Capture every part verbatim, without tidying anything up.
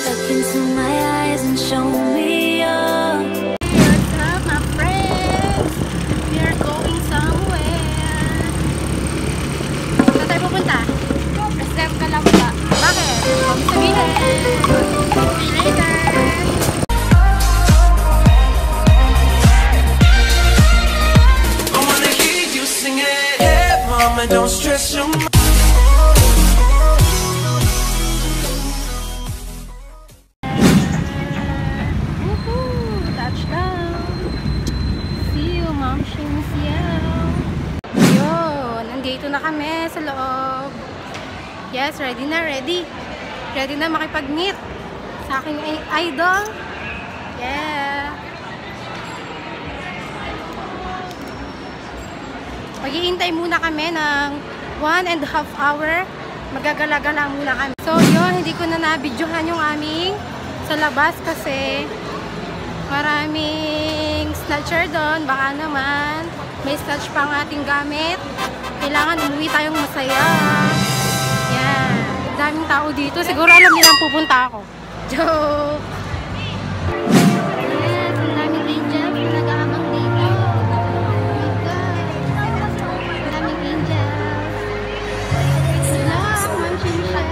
Look into my eyes and show me up. What's up, my friends? We are going somewhere. Saan tayo pupunta? S M Calamba. Bakit? Huwag sabihin. See you later. I wanna hear you sing it. Hey, mama, don't stress your mind. Nandito na kami sa loob. Yes, ready na, ready. Ready na makipag-meet sa aking idol. Yeah. Mag-iintay muna kami ng one and a half hour. Magagala-gala muna kami. So yun, hindi ko na na-videohan yung aming sa labas kasi maraming snatcher doon. Baka naman may snatch pang ating gamit. Kailangan umuwi tayong masaya. Yan. Daming tao dito. Siguro alam nilang pupunta ako. Joke! Yes, ang daming angels na nag-aamang dito. Oh my God. Ang daming angels. Hello, Ma'am Chinchelle.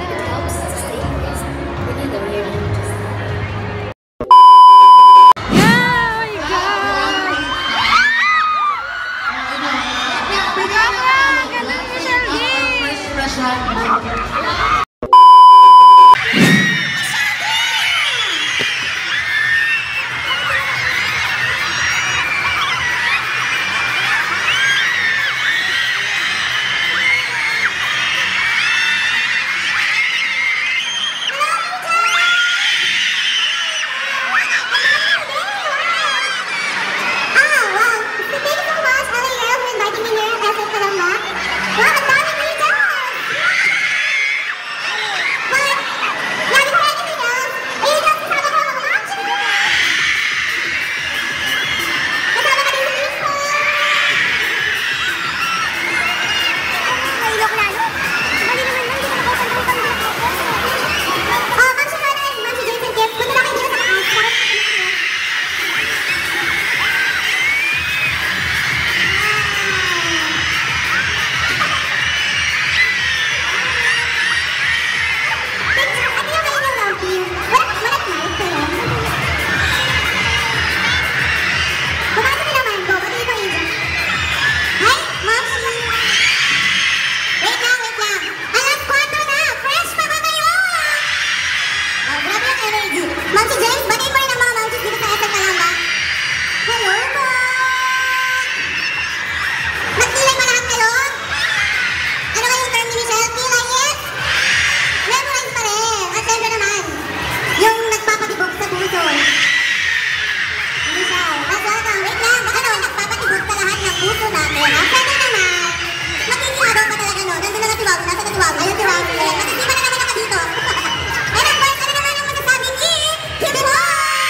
Ayun, tiwag. Ayun, tiwag. Ayun, tiwag. Ayun, tiwag. Ayun, tiwag.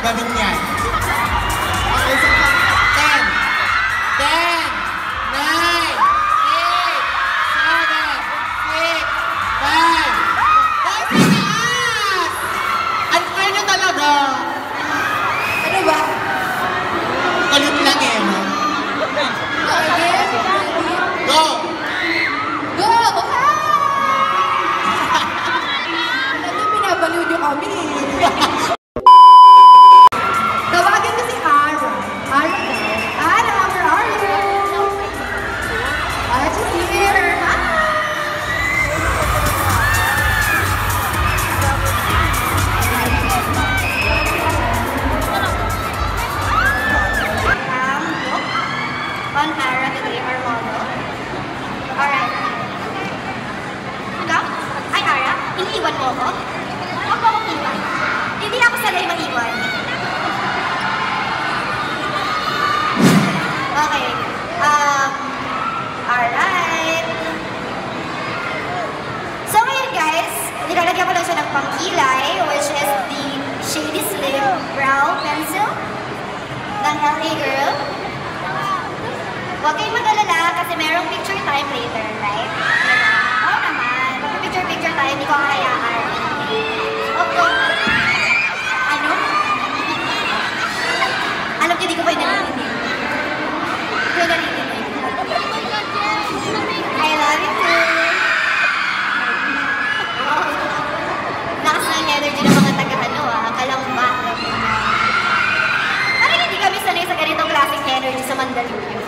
gawin yan. Okay, so ten, ten, nine, eight, seven, six, five. Boys, sa taas! Unfair na talaga. Ano ba? Kalit lang eh, no? Go! Go! Ano pinabaliw niyo kami? Tawagin ko si Ara. Ara Ara, where are you? Ara, she's here. Hi! On Ara today, our model. Alright. Ikaw? Ay, Ara, iniiwan mo ako? Huwag mo akong iwan. Hindi ako sanay maiwan. Okay. Um, alright. So ngayon guys, nilalagyan ko lang siya ng pangkilay, which is the Shady Slim Brow Pencil ng L A Girl. Huwag kayong mag-alala kasi merong picture time later, right? Oo naman. Mag-picture-picture tayo, hindi ko kakayaan. Okay. Ano? Alam niyo, di ko kayo narinig. Di ko narinig. I love you too. Lakas ng energy ng mga taga-ano ah. Kalamba. Parang hindi kami sanay sa ganitong classic energy sa Mandaluyong.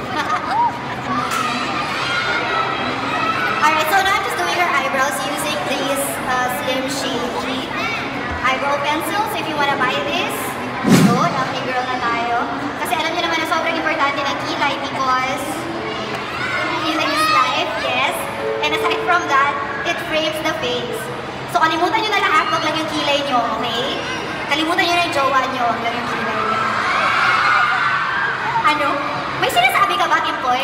Alright, so now I'm just doing her eyebrows using these uh, Slim Shady eyebrow pencils. If you wanna buy this, go, healthy girl na tayo. Kasi alam niyo naman na sobrang importante ng kilay because kilay is life, yes. And aside from that, it frames the face. So kalimutan niyo na lahat, wag lang yung kilay niyo, okay? Kalimutan niyo na yung jowa niyo, wag lang yung kilay niyo. Ano? May sinasabi ka ba, Kimpoy?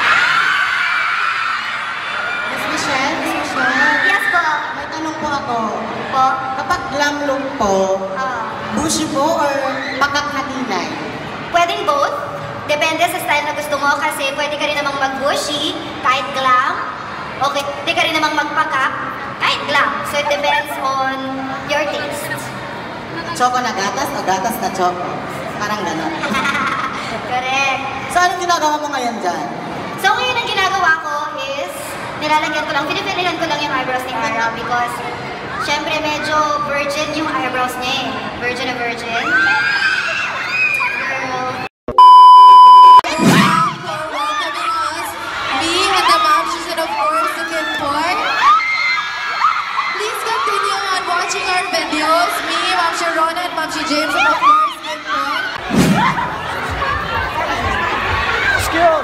Miss Michelle, Miss Michelle. Yes po. May tanong po ako. Po? Kapag glam look po, Ah. bushy po or pakakhatinay? Pwedeng both. Depende sa style na gusto mo kasi pwede ka rin namang mag-bushy kahit glam. Okay, pwede ka rin namang magpakap kahit glam. So it depends on your taste. Choco na gatas o gatas na choco? Parang gano'n. Correct. So, anong ginagawa mo ngayon dyan? So ngayon ang ginagawa ko is nilalagyan ko lang, pinipilihan ko lang yung eyebrows ni Ara because syempre medyo virgin yung eyebrows niya eh. Virgin na virgin. Girl. Me and the Mamshis and of course the Kimpoy. Please continue on watching our videos. Me, Mamshi Rona and Mamshi James and of course Kimpoy. Skills!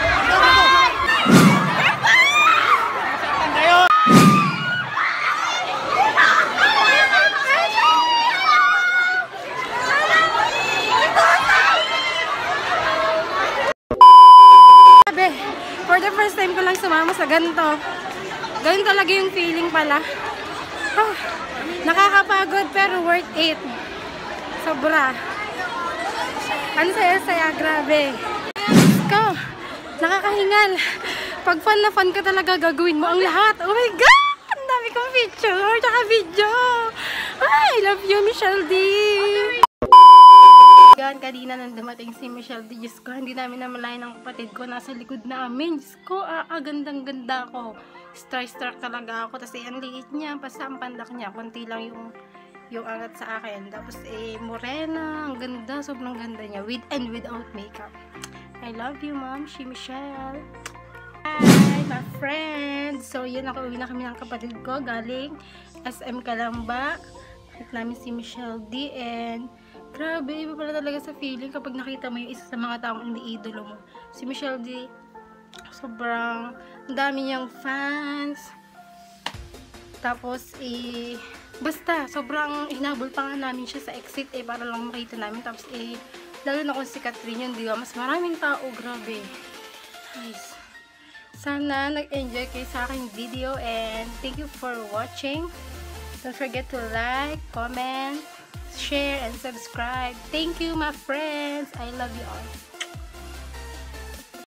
For the first time ko lang sumama sa ganito. Ganun talaga yung feeling pala. Ah, nakakapagod pero worth it. Sobra. Ang saya-saya, grabe. Ko, nakakahingal. Pag fan na fan ka talaga, gagawin mo ang lahat. Oh my God! Ang dami kong picture, tsaka video. I love you, Michelle D. Gan, kanina nang dumating si Michelle D. Diyos ko, hindi namin namalayan ng kapatid ko. Nasa likod namin. Diyos ko, ah, ah gandang-ganda ko. Starstruck talaga ako. Tapos eh, ang liit niya. Basta ang pandak niya. Kunti lang yung yung angat sa akin. Tapos eh, morena. Ang ganda. Sobrang ganda niya. With and without makeup. I love you, Ma'am. She Michelle. Hi, my friends. So, yun, nakauwi na kami ng kapatid ko. Galing S M Calamba. At namin si Michelle D. And grabe, iba pala talaga sa feeling kapag nakita mo yung isa sa mga taong iniidolo mo. Si Michelle D. Sobrang ang dami niyang fans. Tapos, eh, basta, sobrang hinabol pa nga namin siya sa exit eh, para lang makita namin. Tapos, eh, lalo na kung si Catherine yun, di ba? Mas maraming tao, grabe. Nice. Sana nag-enjoy kayo sa aking video and thank you for watching. Don't forget to like, comment, share, and subscribe. Thank you, my friends. I love you all.